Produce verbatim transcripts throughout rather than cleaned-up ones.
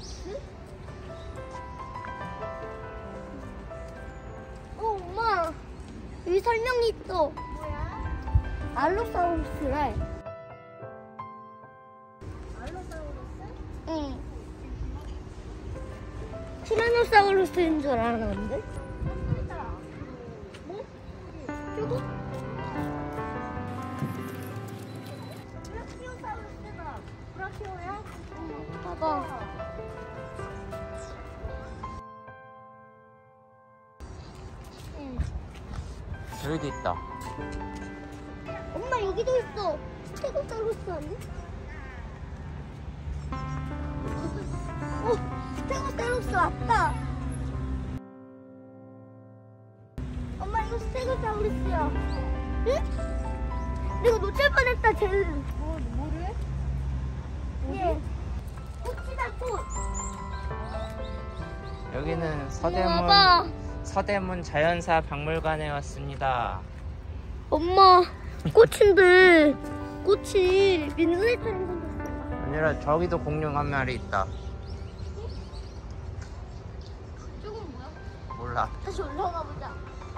어, 엄마. 여기 설명이 있어. 뭐야? 알로사우루스래. 알로사우루스? 응. 티라노사우루스인 줄 알았는데? 뭐? 저거? 브라키오사우루스다. 브라키오야? 응, 봐봐. 응. 여기도 있다. 엄마 여기도 있어. 스테고사우루스 아니야? 어, 스테고사우루스 왔다. 엄마 이거 스테고사우루스야. 응? 내가 놓칠 뻔했다 쟤를. 뭐, 뭐를? 예. 꽃이다 꽃. 여기는 봐봐. 서대문 서대문 자연사 박물관에 왔습니다. 엄마 꽃인데 꽃이 민들레처럼 생겼어. 아니라 저기도 공룡 한 마리 있다. 저건 뭐야? 몰라. 다시 올라가 보자.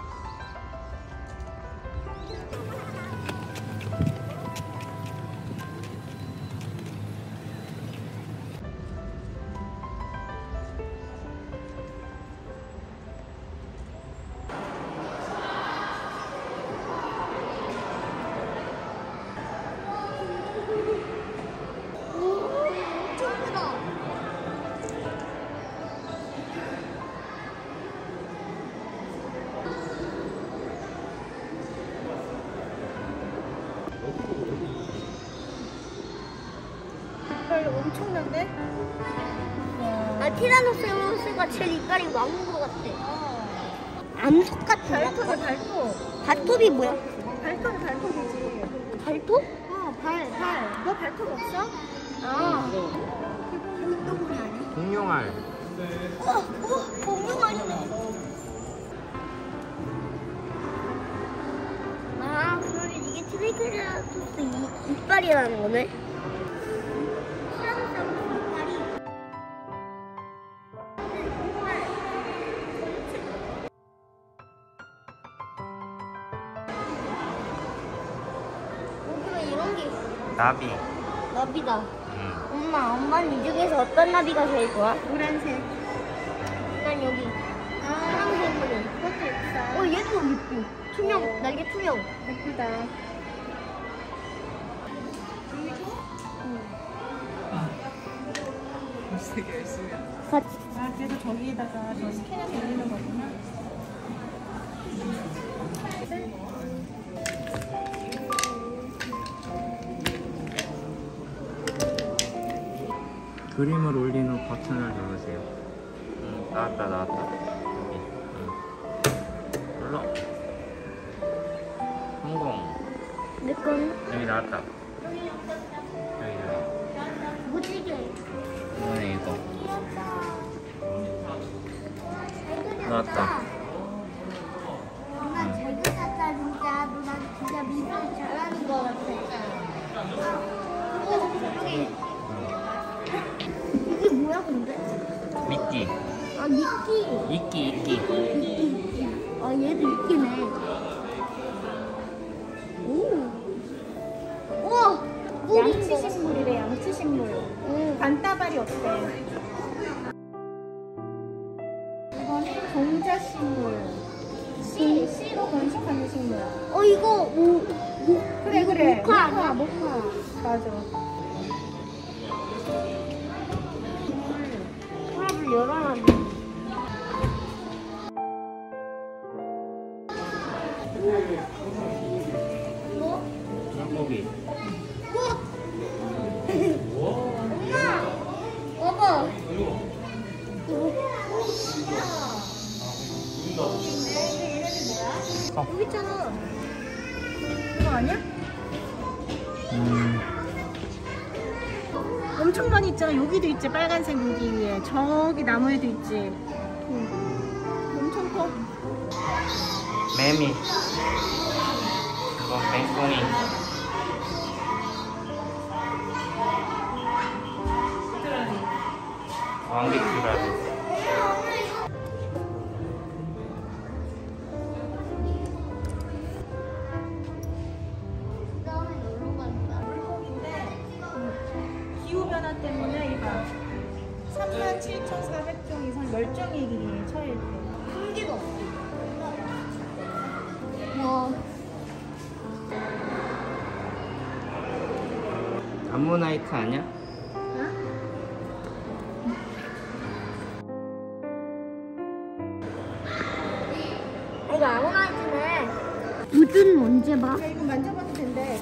이빨 엄청난데? 아, 티라노사우루스가 제일 이빨이 많은 것 같아. 암석 같은 발톱이 발톱. 발톱이 뭐야? 발톱이 발톱이지. 발톱? 어, 발, 발. 너 발톱 없어? 아. 운동이 아니야? 공룡알. 어, 어, 공룡알이네. 아, 그러면 이게 트리케라토스 이- 이빨이라는 거네? 티라노사우루스 이빨이. 여기가 이런 게 있어. 나비. 나비다. 응. 엄마, 엄마는 이 중에서 어떤 나비가 제일 좋아? 노란색. 난 여기. 아, 파란색으로. 그것도 예쁘다. 어, 얘도 예뻐. 투명, 날개 투명. 예쁘다. 같이. 아, 그래서 저기에다가 저 스캐너서 올리는 거구나. 그림을 올린 후 버튼을 누르세요. 응, 나왔다 나왔다. 여기. 응. 눌러. 성공. 내 거는 여기 나왔다. 여기 여기. 무지개. 이거네 이거. 나왔다. 엄마 잘 그렸다 진짜. 누나 진짜 미술 잘하는 거 같아. 여기. 이게 뭐야 근데? 미끼. 아 미끼. 이끼 이끼. 이끼 이끼. 아 얘도 이끼네. 오. 우와. 물인 거. 양치식물이래, 양치식물. 응. 반따발이 없대. 이거는 종자식물. 씨, 씨로 번식하는 식물. 어 이거 뭐, 뭐 그래, 이거 그래. 모카 아니야? 모카. 맞아. 서랍을 열어놨네. 뭐? 물고기. 엄마! 봐봐. 어. 여기 있잖아. 이거 아니야? 음. 엄청 많이 있잖아. 여기도 있지. 빨간색 여기 위에. 저기 나무에도 있지. 응. 엄청 커. 매미. 이거 맹꽁이. 기후변화 때문에 이봐 삼만 칠천사백 종 이상 멸종위기에 처해 있대. 한 개도 없어. 와. 암모나이트 아니야? 이거 아모나이트네. 무슨 언제 봐? 야, 이거 만져봐도 된대.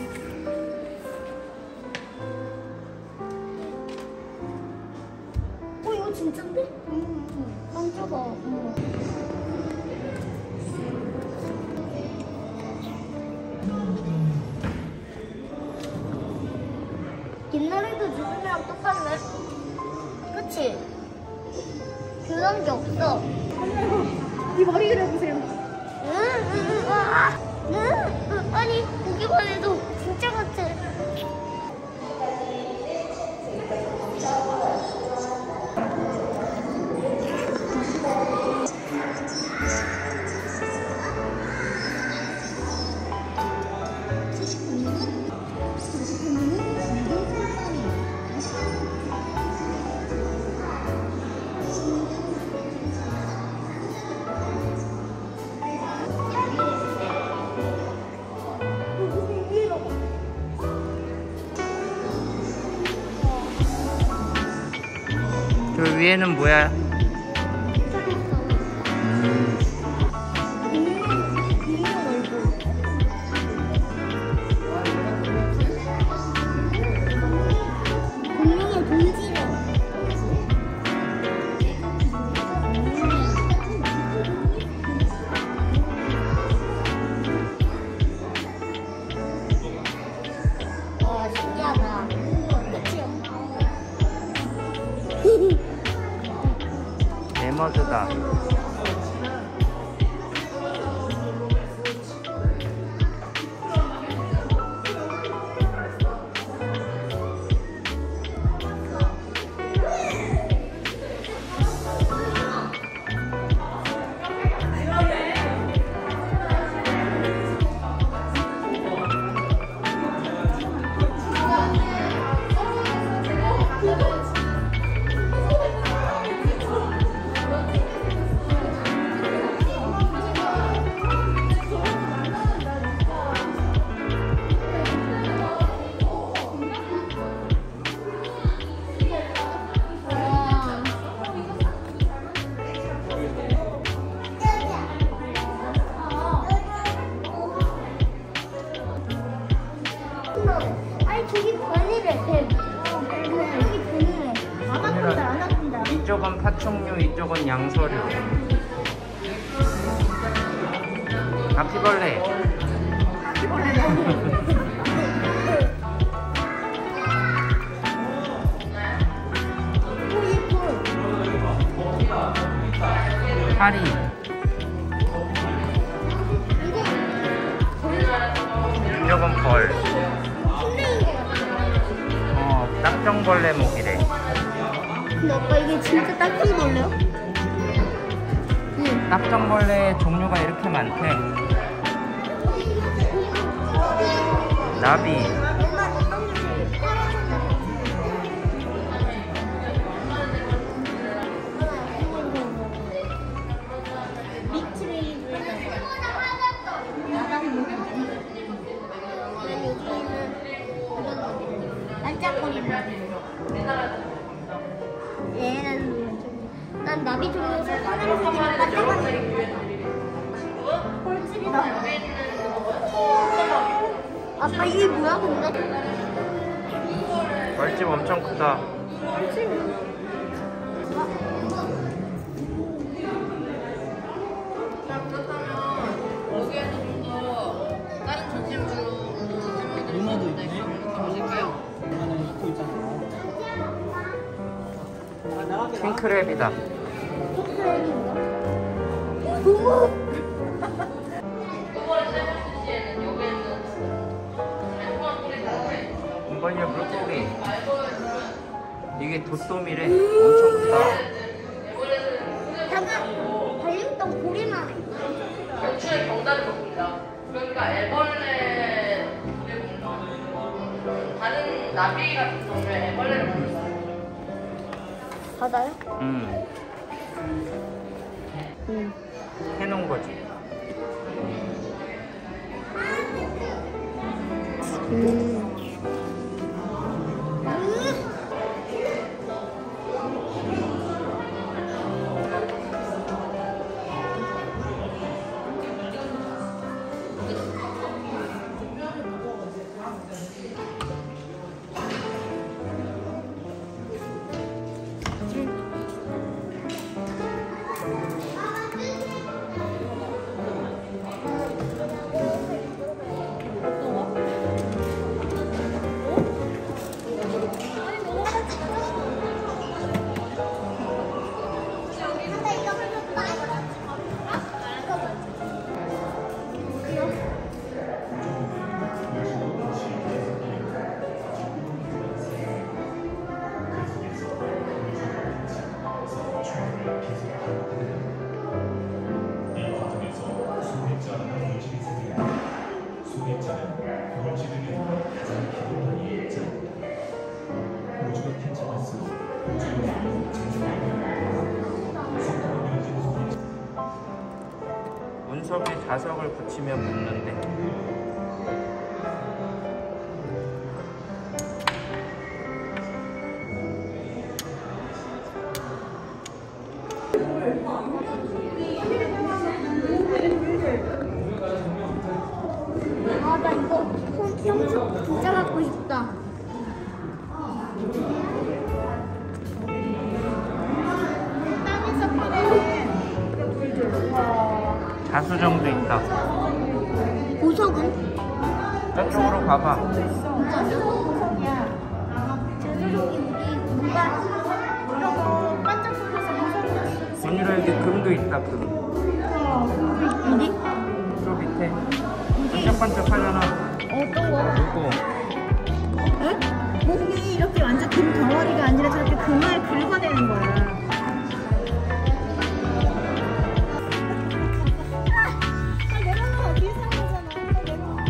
어 이거 진짜인데? 응. 만져봐. 응. 옛날에도 지금이랑 똑같네. 그치? 그런 게 없어. 이 머리 그려보세요. 응, 응, 응, 아, 응, 응, 아니 보기만 해도 진짜 같아. 저 위에는 뭐야? 공룡의 동지래. 와 신기하다. 그치? 레머드다. 아니 저기 별이래. 별. 저기 별이래. 안 아픈다, 안 아픈다. 이쪽은 파충류, 이쪽은 양서류. 바퀴벌레. 파리. 이쪽은 벌. 어, 딱정벌레 목이래. 근데 오빠 이게 진짜 딱지벌레야? 응. 딱정벌레 종류가 이렇게 많대. 나비. 얘는 난 나비 종류에서 파란색이랑 반짝반짝. 꼴찌리다. 아빠 이게 뭐야 근데? 벌집 엄청 크다. 누나도 있네. 보실까요? 누나는 입고 있잖아. 아, 나가게 나. 킹크랩이다. 이번에 물고기. 이게 도토미래. 엄청 크다. 잠깐 발림동 고리만 해. 연출의 경단을 먹습니다. 그러니까 애벌레 다른 나비 같은 종류의 애벌레를 먹어요. 바다요? 응. 응. 해놓은 거지. 음. 운석에 자석을 붙이면 붙는데. 아, 나 이거 손 진짜 갖고 싶다. 땅에서 파는 그런 돌들. 자수정도 있다. 보석은? 저쪽으로 가봐. 보석이야. 제주도기 우리 뭔가 이런 거 반짝거려서 보석이었어. 언니가 여기 금도 있다, 금. 어디? 저 밑에. 반짝반짝 하잖아. 어떤 거? 이거. 응? 목이 이렇게 완전 금 덩어리가 아니라 저렇게 금을 긁어내는 거야. 아, 내려가. 어디 사는 거잖아. 내려가.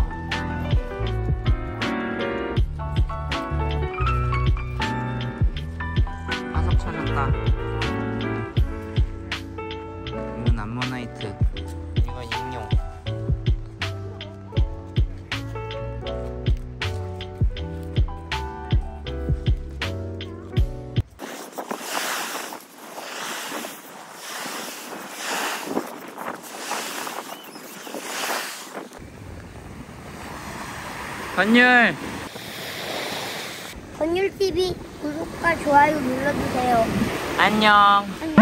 화석 찾았다. 이건 암모나이트. 이건 익룡. 건율! 건율티비 구독과 좋아요 눌러주세요. 안녕! 안녕.